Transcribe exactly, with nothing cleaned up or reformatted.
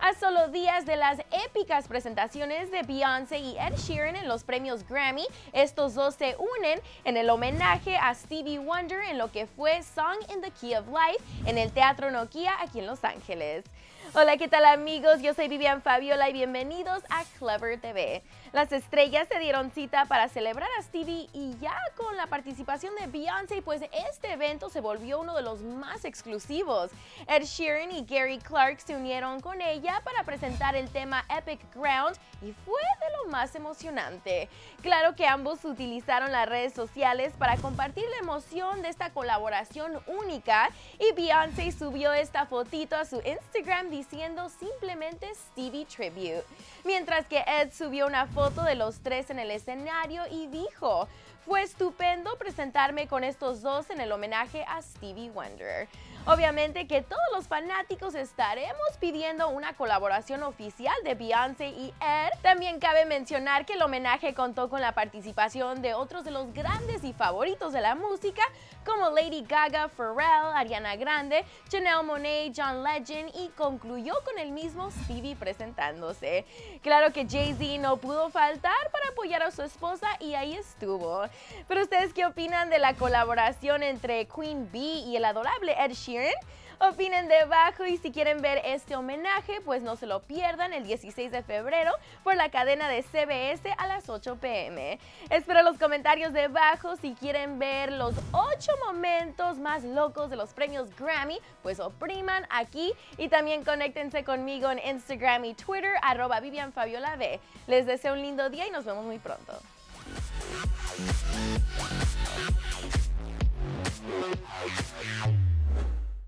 A solo días de las épicas presentaciones de Beyoncé y Ed Sheeran en los premios Grammy, estos dos se unen en el homenaje a Stevie Wonder en lo que fue Song in the Key of Life en el Teatro Nokia aquí en Los Ángeles. Hola, ¿qué tal amigos? Yo soy Vivian Fabiola y bienvenidos a Clever T V. Las estrellas se dieron cita para celebrar a Stevie y ya con la participación de Beyoncé, pues este evento se volvió uno de los más exclusivos. Ed Sheeran y Gary Clark se unieron con ella para presentar el tema Epic Ground y fue de lo más emocionante. Claro que ambos utilizaron las redes sociales para compartir la emoción de esta colaboración única y Beyoncé subió esta fotito a su Instagram diciendo simplemente Stevie Tribute, mientras que Ed subió una foto de los tres en el escenario y dijo: "Fue estupendo presentarme con estos dos en el homenaje a Stevie Wonder". Obviamente que todos los fanáticos estaremos pidiendo una colaboración oficial de Beyoncé y Ed. También cabe mencionar que el homenaje contó con la participación de otros de los grandes y favoritos de la música como Lady Gaga, Pharrell, Ariana Grande, Janelle Monáe, John Legend y concluyó con el mismo Stevie presentándose. Claro que Jay-Z no pudo faltar para apoyar a su esposa y ahí estuvo. Pero ¿ustedes qué opinan de la colaboración entre Queen Bee y el adorable Ed Sheeran? Opinen debajo y si quieren ver este homenaje, pues no se lo pierdan el dieciséis de febrero por la cadena de C B S a las ocho p m Espero los comentarios debajo. Si quieren ver los ocho momentos más locos de los premios Grammy, pues opriman aquí y también conéctense conmigo en Instagram y Twitter, arroba Vivian Fabiola V. Les deseo un lindo día y nos vemos muy pronto. We'll be right back.